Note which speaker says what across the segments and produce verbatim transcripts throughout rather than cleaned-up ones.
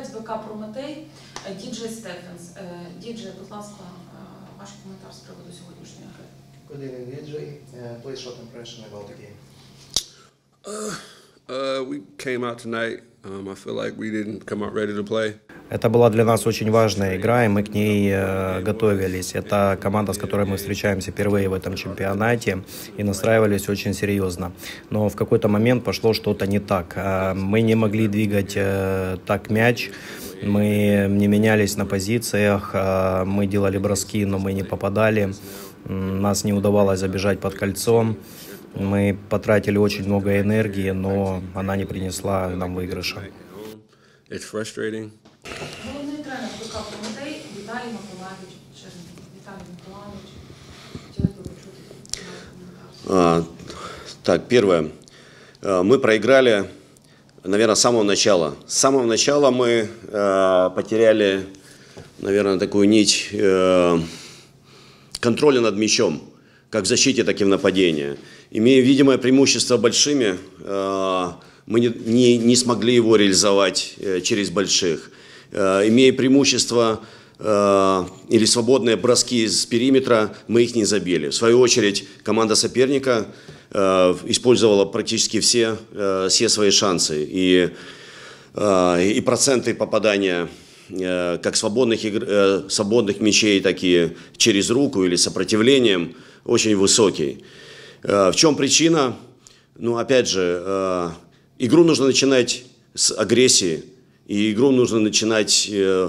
Speaker 1: гравець БК Прометей Діджей Стефенс. Діджей, будь ласка, ваш коментар з приводу сьогоднішньої гри.
Speaker 2: Good evening, D J. Uh, please short impression about the game.
Speaker 3: Uh, uh, we came out tonight. Um, I feel like we didn't come out ready to play.
Speaker 4: Это была для нас очень важная игра, и мы к ней э, готовились. Это команда, с которой мы встречаемся впервые в этом чемпионате, и настраивались очень серьезно. Но в какой-то момент пошло что-то не так. Мы не могли двигать э, так мяч, мы не менялись на позициях, э, мы делали броски, но мы не попадали. Нас не удавалось забежать под кольцом. Мы потратили очень много энергии, но она не принесла нам выигрыша.
Speaker 3: It's frustrating.
Speaker 1: Головний тренер БК Прометей Віталій Миколайович Чернігів. Віталій Миколайович, хотілося б почути коментар.
Speaker 5: Так, первое. Мы проиграли, наверное, с самого начала. С самого начала мы э, потеряли, наверное, такую нить э, контроля над мячом, как в защите, так и в нападении. Имея видимое преимущество большими, э, мы не, не, не смогли его реализовать э, через больших. Э, имея преимущество э, или свободные броски с периметра, мы их не забили. В свою очередь, команда соперника э, использовала практически все, э, все свои шансы. И, э, и проценты попадания э, как свободных, игр, э, свободных мячей, так и через руку или сопротивлением очень высокий. Э, в чем причина? Ну, опять же, э, игру нужно начинать с агрессии, и игру нужно начинать, э,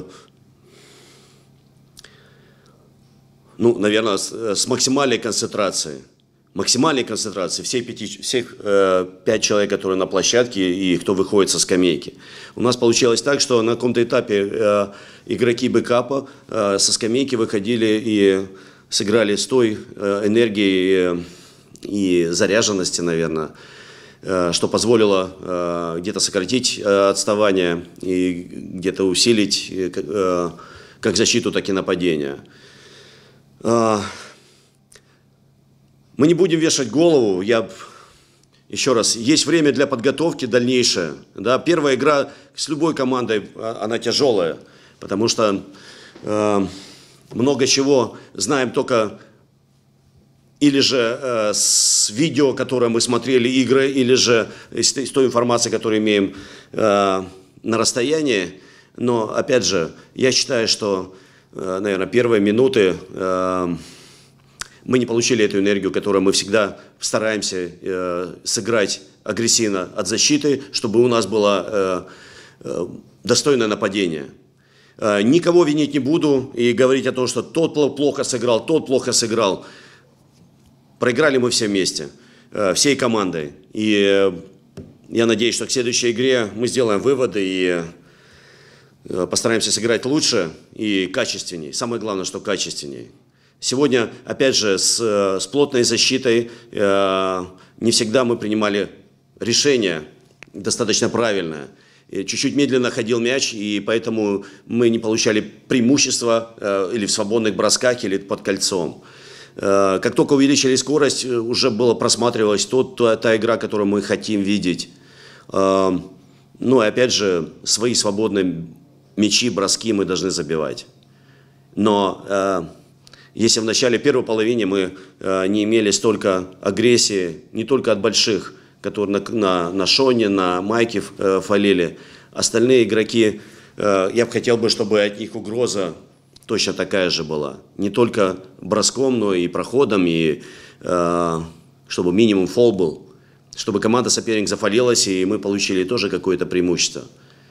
Speaker 5: ну, наверное, с, с максимальной концентрации. Максимальной концентрации всех, пяти, всех э, пять человек, которые на площадке и кто выходит со скамейки. У нас получилось так, что на каком-то этапе э, игроки бэкапа э, со скамейки выходили и сыграли с той э, энергией э, и заряженности, наверное, что позволило где-то сократить отставание и где-то усилить как защиту, так и нападение. Мы не будем вешать голову. Я еще раз, есть время для подготовки дальнейшее. Да, первая игра с любой командой, она тяжелая, потому что много чего знаем только или же э, с видео, которое мы смотрели, игры, или же с, с той информацией, которую имеем э, на расстоянии. Но, опять же, я считаю, что, э, наверное, первые минуты э, мы не получили эту энергию, которую мы всегда стараемся э, сыграть агрессивно от защиты, чтобы у нас было э, э, достойное нападение. Э, никого винить не буду и говорить о том, что тот плохо сыграл, тот плохо сыграл. Проиграли мы все вместе, всей командой. И я надеюсь, что к следующей игре мы сделаем выводы и постараемся сыграть лучше и качественней. Самое главное, что качественней. Сегодня, опять же, с, с плотной защитой не всегда мы принимали решение достаточно правильное. Чуть-чуть медленно ходил мяч, и поэтому мы не получали преимущества или в свободных бросках, или под кольцом. Как только увеличили скорость, уже было просматривалась тот, та, та игра, которую мы хотим видеть. Ну и опять же, свои свободные мячи, броски мы должны забивать. Но если в начале первой половины мы не имели столько агрессии, не только от больших, которые на, на, на Шоне, на Майке фалили, остальные игроки, я бы хотел, бы, чтобы от них угроза точно такая же была. Не только броском, но и проходом, и э, чтобы минимум фол был, чтобы команда соперник зафалилась, и мы получили тоже какое-то преимущество.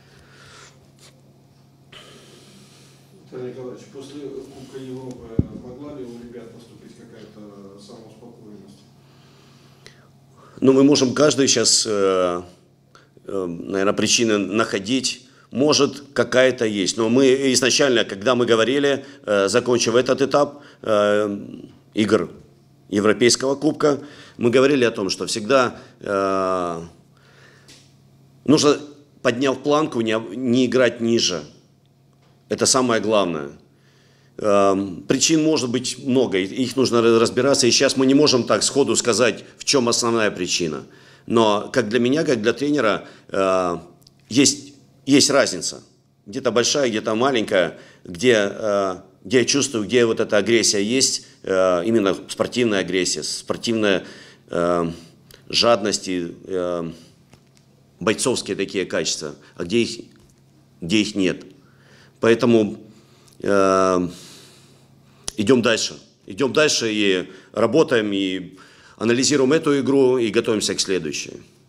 Speaker 6: Виталий Николаевич, после Кубка Европы могла ли у ребят наступить какая-то самоуспокоенность?
Speaker 5: Ну, мы можем каждый сейчас, э, э, наверное, причины находить. Может, какая-то есть. Но мы изначально, когда мы говорили, э, закончив этот этап э, игр Европейского кубка, мы говорили о том, что всегда э, нужно, подняв планку, не, не играть ниже. Это самое главное. Э, причин может быть много, их нужно разбираться. И сейчас мы не можем так сходу сказать, в чем основная причина. Но как для меня, как для тренера, э, есть... Есть разница. где-то большая, где-то маленькая, где, э, где я чувствую, где вот эта агрессия есть, э, именно спортивная агрессия, спортивная э, жадность и э, бойцовские такие качества, а где их, где их нет. Поэтому э, идем дальше. Идем дальше и работаем, и анализируем эту игру, и готовимся к следующей.